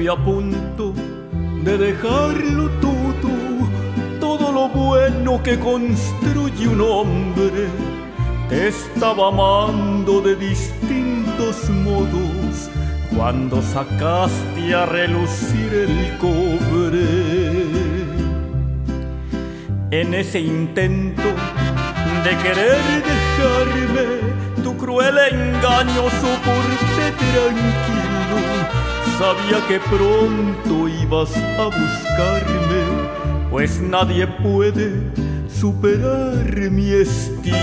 Estoy a punto de dejarlo todo lo bueno que construye un hombre. Te estaba amando de distintos modos cuando sacaste a relucir el cobre. En ese intento de querer dejarme, tu cruel engaño soporté tranquilo. Sabía que pronto ibas a buscarme, pues nadie puede superar mi estilo.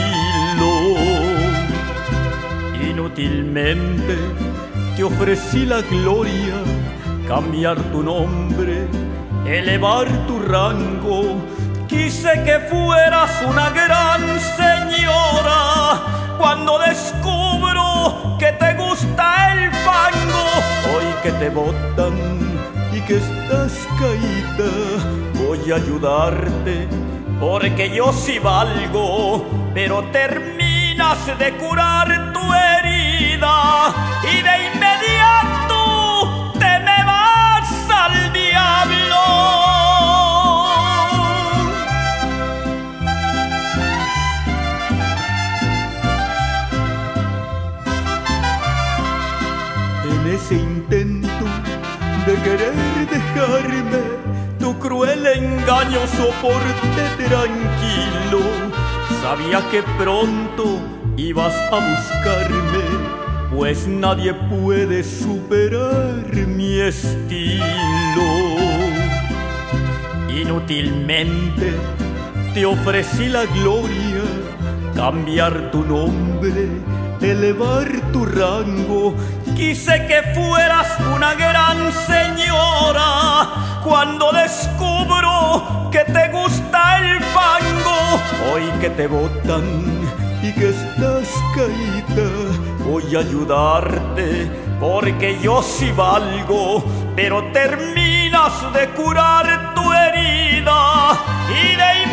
Inútilmente te ofrecí la gloria, cambiar tu nombre, elevar tu rango. Quise que fueras una gran señora. Cuando descubro que te gusta el fango, hoy que te botan y que estás caída, voy a ayudarte, porque yo sí valgo. Pero terminas de curar tu herida y de inmediato te me vas al diablo. En ese intento de querer dejarme, tu cruel engaño soporté tranquilo. Sabía que pronto ibas a buscarme, pues nadie puede superar mi estilo. Inútilmente te ofrecí la gloria, cambiar tu nombre, elevar tu rango. Quise que fueras una gran señora. Cuando descubro que te gusta el fango, hoy que te botan y que estás caída, voy a ayudarte, porque yo sí valgo. Pero terminas de curar tu herida y de